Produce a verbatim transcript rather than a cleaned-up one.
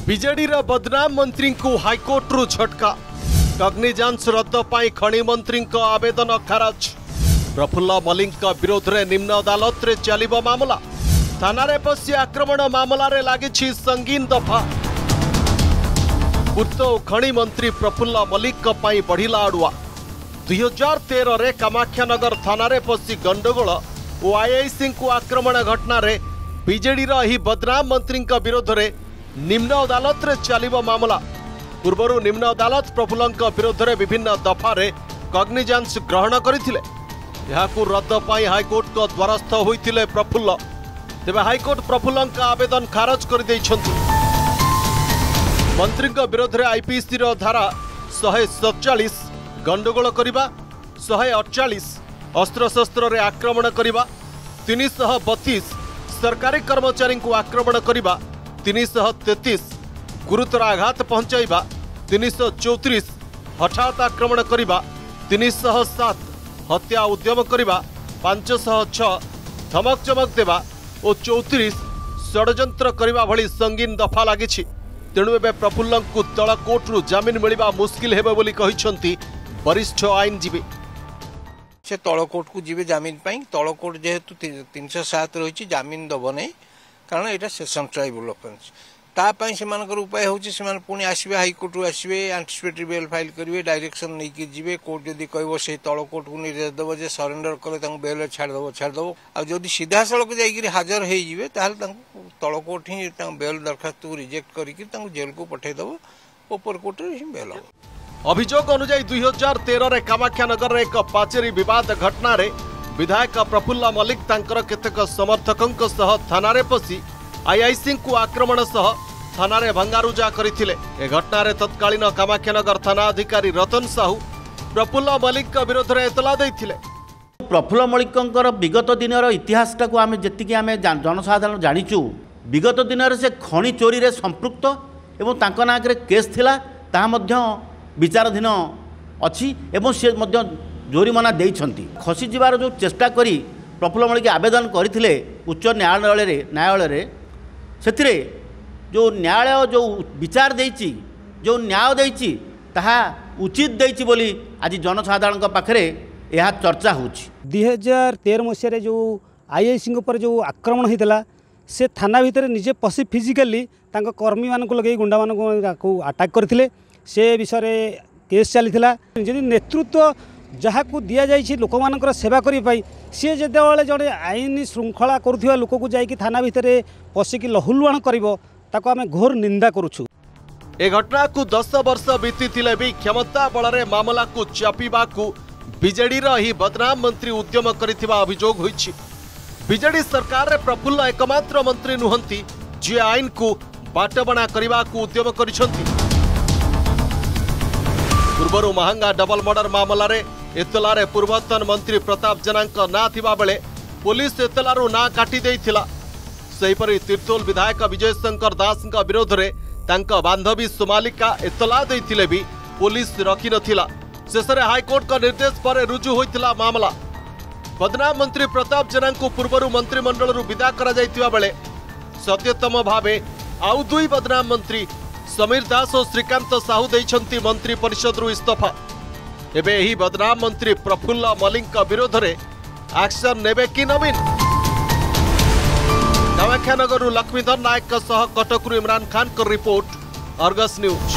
BJD रा बदनाम मंत्री को हाईकोर्ट रु झटका कग्निजांच रद्द पाई खनि मंत्री को आवेदन खारज। प्रफुल्ल मलिक विरोध में निम्न अदालत रे चलिबो मामला। थाना रे पसी आक्रमण मामला रे लागिछि संगीन दफा। पूर्त खनि मंत्री प्रफुल्ल मलिक पई बढ़िला अड़ुआ। दुई हजार तेरह रे कामाख्यानगर थाना रे पसी गंडगोल और आईआईसी को आक्रमण घटना रे बीजेडी रा ही बदनाम मंत्री विरोध में निम्न अदालत रे चलिबो मामला। पूर्वरु निम्न अदालत प्रफुल्ल विरोध में विभिन्न दफा रे कग्निजांच ग्रहण करथिले। याकू रद्द पाई हाईकोर्ट को द्वारस्थ होइथिले प्रफुल्ल। तेबे हाईकोर्ट प्रफुल्ल आवेदन खारज कर दैछन्ति। मंत्री विरोध में आईपीसी रो धारा एक सौ सैंतालीस गंडगोल करिबा, एक सौ अड़तालीस अस्त्रशस्त्र रे आक्रमण करिबा, तीन सौ बत्तीस सरकारी कर्मचारी को आक्रमण करिबा, तीन सौ तैंतीस गुरुतर आघात पहुंचाइबा, तीन सौ चौतीस हठात आक्रमण करिबा, तीन सौ सात हत्या उद्यम करिबा, पांच सौ छह धमक चमक देवा और चौतीस षड्यंत्र करिबा भली संगीन दफा लागिछि। तेणु एबे प्रफुल्ल को तल कोर्टरू जमीन मिलिबा मुश्किल हेबे बोली कहिसंती वरिष्ठ आईनजीवी। से तल कोर्ट को जीवे जमीन पाई। तल कोर्ट जेहेतु तीन सौ सात रही जमीन दब नहीं, कारण यहाँ सेसन ट्राइबल ऑफेंस। तापाई से उपाय होची से पुणी आसवे हाईकोर्ट आसवे, एंटीसिपेटरी बेल फाइल करेंगे, डायरेक्शन नहीं कि जीवे। कोर्ट जदि कह से तल कोर्ट को निर्देश दब जे सरेंडर कले बेल छाड़देव छाड़देव आदि सीधा सड़क जाकि हाजर होइबे ताहले तल कोर्ट ही बेल दरखास्त को रिजेक्ट करके जेल को पठेदेव, ऊपर कोर्ट बेल हम। अभियोग अनुसार दुई हजार तेरह रे कामाख्यानगर रे एक पाचेरी विवाद घटना रे विधायक प्रफुल्ल मलिक तांकर केतेक समर्थकों सह थाना रे पसी आईआईसी को आक्रमण सह थाना रे भंगारुजा करथिले। ए घटना रे तत्कालीन कामाख्यानगर थाना अधिकारी रतन साहू प्रफुल्ल मलिक विरोध में एतला दैथिले। प्रफुल्ल मलिकंकर विगत दिनर इतिहासटा को आमे जेतिकी आमे जनसाधारण जानिचु, विगत दिन से खनि चोरी रे संपृक्त एवं तांको नाकरे केस थिला, ताहा मध्य विचाराधीन अच्छी एवं से मध्य जोरीमाना देइछंती। खसी जीवार जो चेष्टा करी प्रफुल्ल मलिक आवेदन करथिले उच्च न्यायालय रे न्यायालय रे सेथिरे जो न्यायालय जो विचार देइछि, जो न्याय देइछि ताहा उचित देइछि बोली आज जनसाधारण पाखरे यह चर्चा होछि। दुई हजार तेरह मसीह जो आईआईसी पर जो आक्रमण होता से थाना भितर निजे पशि फिजिकाली कर्मी मान लगे गुंडा मान अटाक करते। से विषय में केस चली जदि नेतृत्व जहाँ को दि जाइए लोक मान सेवा करने सी जो जड़े आईन श्रृंखला करुवा लोक को जाकि थाना भितर पशिकी लहुलुहाण कर घोर निंदा करुछु। ए घटना को दस वर्ष बीती भी क्षमता बल में मामला को चापिबा को बीजेडी ही बदनाम मंत्री उद्यम करिथिबा अभियोग होइछि। बीजेडी सरकार रे प्रफुल्ल एकमात्र मंत्री नुहंती जे आईन को बाटबणा करने को उद्यम करिसंती। पूर्वरु महंगा डबल मर्डर मामला रे एतलारे पूर्वतन मंत्री प्रताप जेना ना थिबा बेले पुलिस एतलारू ना काटी देइथिला। सेहिपरि तीर्तोल विधायक विजय शंकर दास विरोध में तांका बांधवी सोमालिका एतला देइथिले भी पुलिस रखी नथिला। शेषरे हाईकोर्ट का निर्देश पर रुजु होइथिला मामला। बदनाम मंत्री प्रताप जेना को पूर्वरु मंत्रिमंडल विदा करा जाइतिबा बेले सत्यतम भावे आउ दुई बदनाम मंत्री समीर दास और श्रीकांत साहू देइछंती मंत्री परिषद रु इस्तफा। एबे एही बदनाम मंत्री प्रफुल्ल मलिक विरोध में एक्शन नेबे कि नवीन? कामाख्यानगर लक्ष्मीधर नायक सह कटकरू इमरान खान का रिपोर्ट, अर्गस न्यूज।